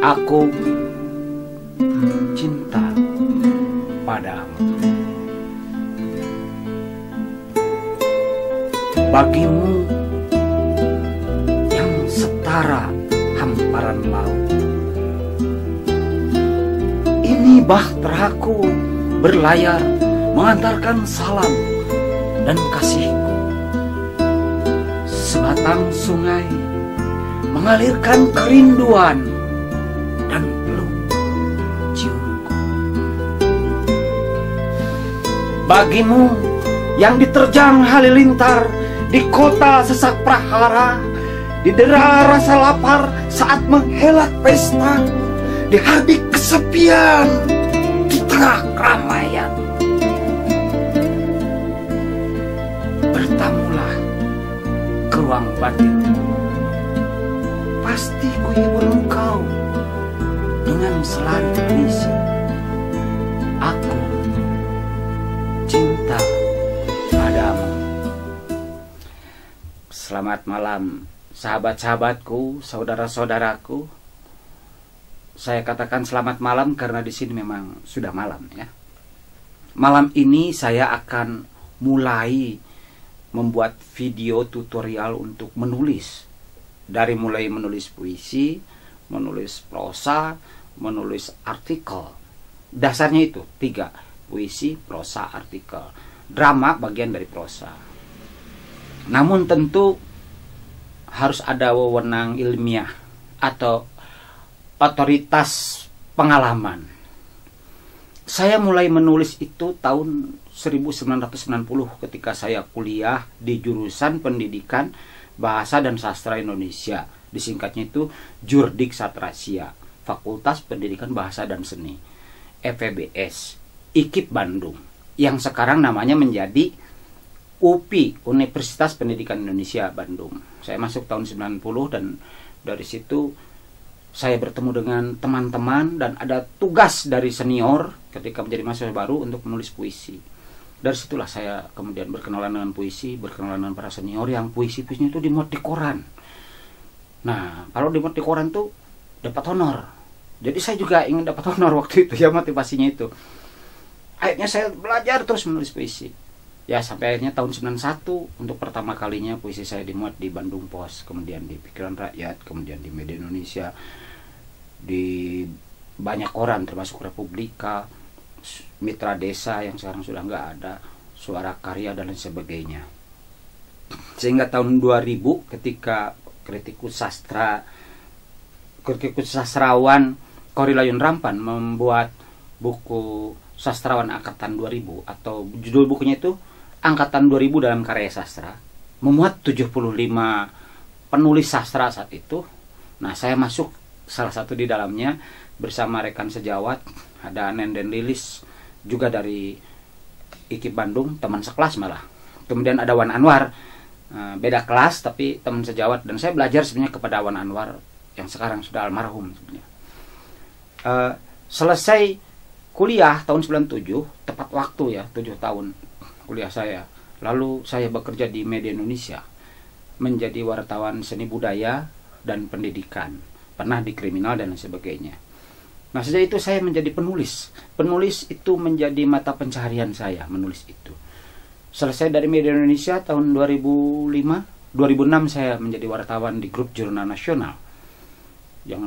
Aku cinta padamu. Bagimu yang setara hamparan laut, ini bahteraku berlayar mengantarkan salam dan kasihku. Sebatang sungai mengalirkan kerinduan dan peluk ciumku. Bagimu yang diterjang halilintar di kota sesak prahara, didera rasa lapar saat menghelat pesta, dihardik kesepian di tengah keramaian. Bertamulah ke ruang batinku, pasti kuhibur engkau dengan selari puisi. Aku cinta padamu. Selamat malam sahabat-sahabatku, saudara-saudaraku. Saya katakan selamat malam karena di sini memang sudah malam ya. Malam ini saya akan mulai membuat video tutorial untuk menulis. Dari mulai menulis puisi, menulis prosa, menulis artikel. Dasarnya itu 3, puisi, prosa, artikel. Drama bagian dari prosa. Namun tentu harus ada wewenang ilmiah atau otoritas pengalaman. Saya mulai menulis itu tahun 1990 ketika saya kuliah di jurusan pendidikan Bahasa dan Sastra Indonesia. Disingkatnya itu Jurdik Satrasia, Fakultas Pendidikan Bahasa dan Seni, FEBS, IKIP Bandung, yang sekarang namanya menjadi UPI, Universitas Pendidikan Indonesia Bandung. Saya masuk tahun 90 dan dari situ saya bertemu dengan teman-teman dan ada tugas dari senior ketika menjadi mahasiswa baru untuk menulis puisi. Dari situlah saya kemudian berkenalan dengan puisi, berkenalan dengan para senior yang puisi-puisinya itu dimuat di koran. Nah, kalau dimuat di koran tuh dapat honor. Jadi saya juga ingin dapat honor waktu itu ya, motivasinya itu. Akhirnya saya belajar terus menulis puisi. Ya sampai akhirnya tahun 91 untuk pertama kalinya puisi saya dimuat di Bandung Pos, kemudian di Pikiran Rakyat, kemudian di Media Indonesia, di banyak koran termasuk Republika, Mitra Desa yang sekarang sudah nggak ada, Suara Karya dan lain sebagainya. Sehingga tahun 2000 ketika kritikus sastrawan Korilayun Rampan membuat buku Sastrawan Angkatan 2000 atau judul bukunya itu Angkatan 2000 dalam Karya Sastra, memuat 75 penulis sastra saat itu. Nah, saya masuk salah satu di dalamnya bersama rekan sejawat, ada Nenden Lilis juga dari IKIP Bandung, teman sekelas malah. Kemudian ada Wan Anwar, beda kelas tapi teman sejawat, dan saya belajar sebenarnya kepada Wan Anwar yang sekarang sudah almarhum sebenarnya. Selesai kuliah tahun 97, tepat waktu ya, 7 tahun kuliah saya. Lalu saya bekerja di Media Indonesia menjadi wartawan seni budaya dan pendidikan, pernah di kriminal dan lain sebagainya. Nah, sejak itu saya menjadi penulis. Penulis itu menjadi mata pencaharian saya, menulis itu. Selesai dari Media Indonesia tahun 2006 saya menjadi wartawan di grup Jurnal Nasional yang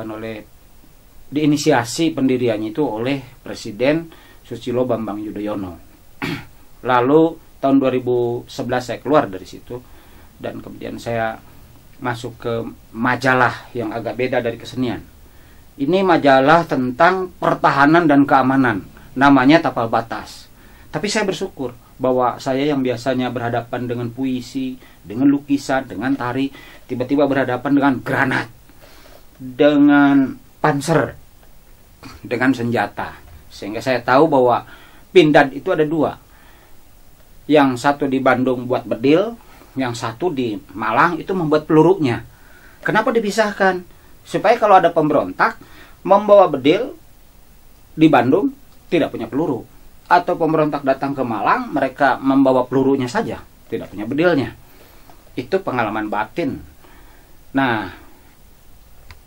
diinisiasi pendiriannya itu oleh Presiden Susilo Bambang Yudhoyono. Lalu tahun 2011 saya keluar dari situ dan kemudian saya masuk ke majalah yang agak beda dari kesenian. Ini majalah tentang pertahanan dan keamanan, namanya Tapal Batas. Tapi saya bersyukur bahwa saya yang biasanya berhadapan dengan puisi, dengan lukisan, dengan tari, tiba-tiba berhadapan dengan granat, dengan panser, dengan senjata. Sehingga saya tahu bahwa pindad itu ada 2. Yang satu di Bandung buat bedil, yang satu di Malang itu membuat pelurunya. Kenapa dipisahkan? Supaya kalau ada pemberontak membawa bedil di Bandung tidak punya peluru, atau pemberontak datang ke Malang mereka membawa pelurunya saja, tidak punya bedilnya. Itu pengalaman batin. Nah,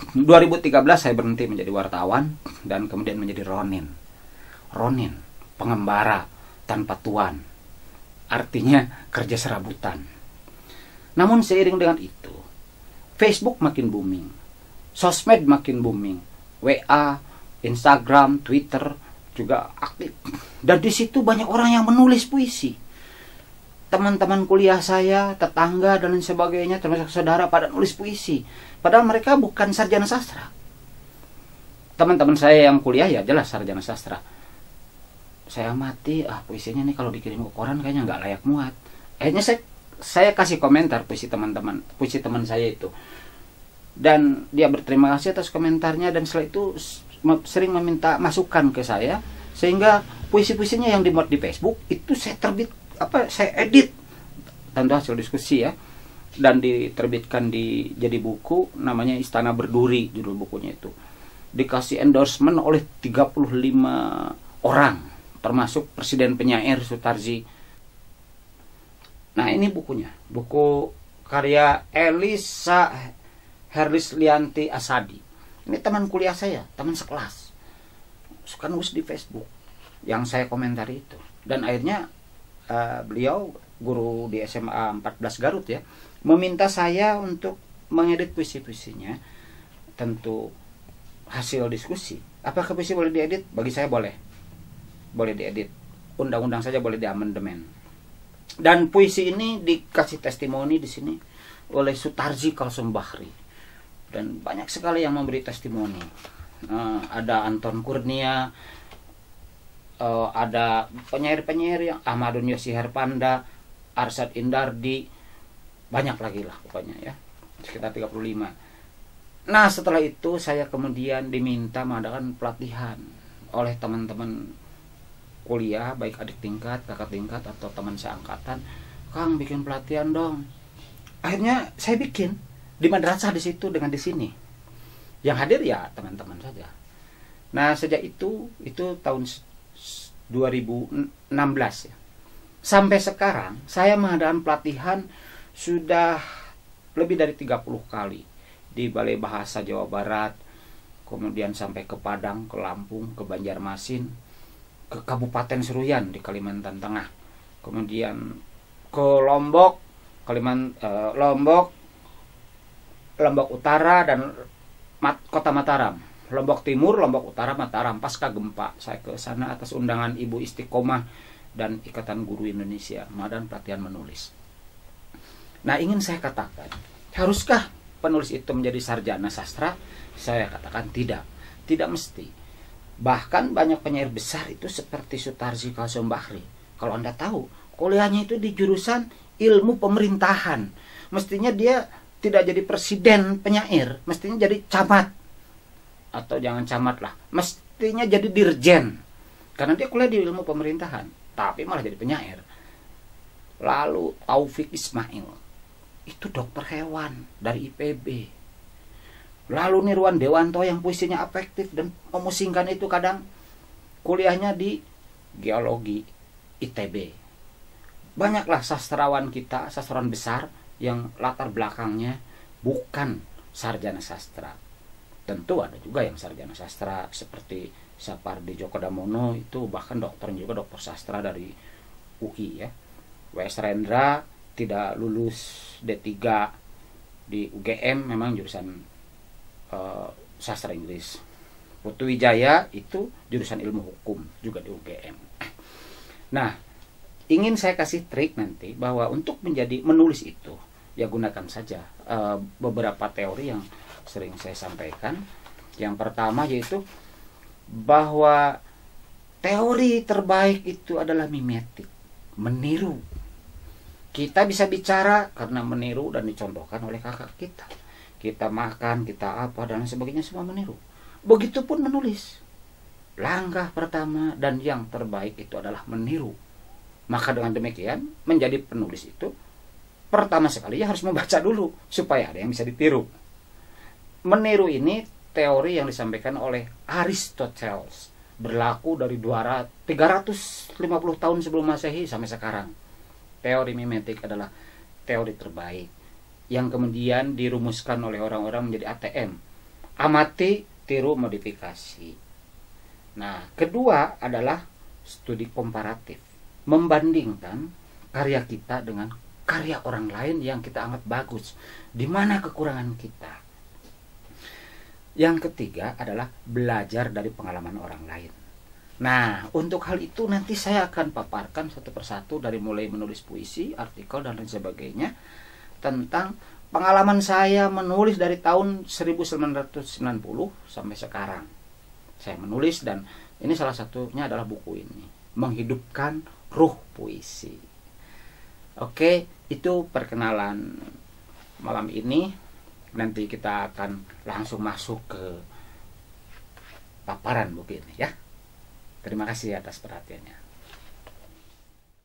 2013 saya berhenti menjadi wartawan dan kemudian menjadi Ronin. Ronin, pengembara tanpa tuan. Artinya kerja serabutan. Namun seiring dengan itu, Facebook makin booming, sosmed makin booming, WA, Instagram, Twitter juga aktif. Dan di situ banyak orang yang menulis puisi. Teman-teman kuliah saya, tetangga dan lain sebagainya, termasuk saudara pada nulis puisi. Padahal mereka bukan sarjana sastra. Teman-teman saya yang kuliah ya jelas sarjana sastra. Saya amati, puisinya nih kalau dikirim ke koran kayaknya nggak layak muat. Akhirnya saya kasih komentar puisi teman-teman, puisi teman saya itu. Dan dia berterima kasih atas komentarnya, dan setelah itu sering meminta masukan ke saya, sehingga puisi-puisinya yang dimuat di Facebook itu saya edit tentu hasil diskusi ya, dan diterbitkan jadi buku namanya Istana Berduri, judul bukunya itu. Dikasih endorsement oleh 35 orang termasuk Presiden Penyair Sutarji. Nah, ini bukunya, buku karya Elisa Herlislianti Asadi. Ini teman kuliah saya, teman sekelas, suka nulis di Facebook yang saya komentari itu. Dan akhirnya beliau guru di SMA 14 Garut ya, meminta saya untuk mengedit puisi-puisinya. Tentu hasil diskusi. Apakah puisi boleh diedit? Bagi saya boleh diedit. Undang-undang saja boleh diamandemen. Dan puisi ini dikasih testimoni di sini oleh Sutarji Kalsumbahri, dan banyak sekali yang memberi testimoni. Ada Anton Kurnia, ada penyair-penyair yang Ahmadun Yosi Herpanda, Arsad Indardi, banyak lagi lah pokoknya ya, sekitar 35. Nah, setelah itu saya kemudian diminta mengadakan pelatihan oleh teman-teman kuliah, baik adik tingkat, kakak tingkat, atau teman seangkatan. Kang, bikin pelatihan dong. Akhirnya saya bikin di madrasah di situ dengan di sini. Yang hadir ya teman-teman saja. Nah, sejak itu tahun 2016 ya. Sampai sekarang saya mengadakan pelatihan sudah lebih dari 30 kali di Balai Bahasa Jawa Barat, kemudian sampai ke Padang, ke Lampung, ke Banjarmasin, ke Kabupaten Seruyan di Kalimantan Tengah, kemudian ke Lombok, Lombok Utara, dan Kota Mataram. Lombok Timur, Lombok Utara, Mataram. Pasca gempa saya ke sana atas undangan Ibu Istiqomah dan Ikatan Guru Indonesia, mengadakan pelatihan menulis. Nah, ingin saya katakan, haruskah penulis itu menjadi sarjana sastra? Saya katakan tidak mesti. Bahkan banyak penyair besar itu seperti Sutarji Kalsumbahri. Kalau Anda tahu, kuliahnya itu di jurusan ilmu pemerintahan. Mestinya dia tidak jadi presiden penyair, mestinya jadi camat. Atau jangan camat lah, mestinya jadi dirjen, karena dia kuliah di ilmu pemerintahan, tapi malah jadi penyair. Lalu Taufik Ismail, itu dokter hewan dari IPB. Lalu Nirwan Dewanto yang puisinya afektif dan memusingkan itu, kadang kuliahnya di geologi ITB. Banyaklah sastrawan kita, sastrawan besar yang latar belakangnya bukan sarjana sastra. Tentu ada juga yang sarjana sastra seperti Sapardi Djoko Damono, itu bahkan dokternya juga dokter sastra dari UI ya. W.S. Rendra tidak lulus D3 di UGM, memang jurusan sastra Inggris. Putu Wijaya itu jurusan ilmu hukum juga di UGM. Nah, ingin saya kasih trik nanti bahwa untuk menjadi menulis itu ya gunakan saja beberapa teori yang sering saya sampaikan. Yang pertama yaitu bahwa teori terbaik itu adalah mimetik, meniru. Kita bisa bicara karena meniru dan dicontohkan oleh kakak kita. Kita makan, kita apa dan sebagainya, semua meniru. Begitupun menulis. Langkah pertama dan yang terbaik itu adalah meniru. Maka dengan demikian menjadi penulis itu pertama sekali ya harus membaca dulu supaya ada yang bisa ditiru. Meniru ini teori yang disampaikan oleh Aristoteles, berlaku dari 350 tahun sebelum Masehi sampai sekarang. Teori mimetik adalah teori terbaik yang kemudian dirumuskan oleh orang-orang menjadi ATM, amati, tiru, modifikasi. Nah, kedua adalah studi komparatif, membandingkan karya kita dengan karya orang lain yang kita anggap bagus. Di mana kekurangan kita? Yang ketiga adalah belajar dari pengalaman orang lain. Nah, untuk hal itu nanti saya akan paparkan satu persatu dari mulai menulis puisi, artikel, dan lain sebagainya tentang pengalaman saya menulis dari tahun 1990 sampai sekarang. Saya menulis dan ini salah satunya adalah buku ini, Menghidupkan Ruh Puisi. Oke, itu perkenalan malam ini. Nanti kita akan langsung masuk ke paparan buku ini ya. Terima kasih atas perhatiannya.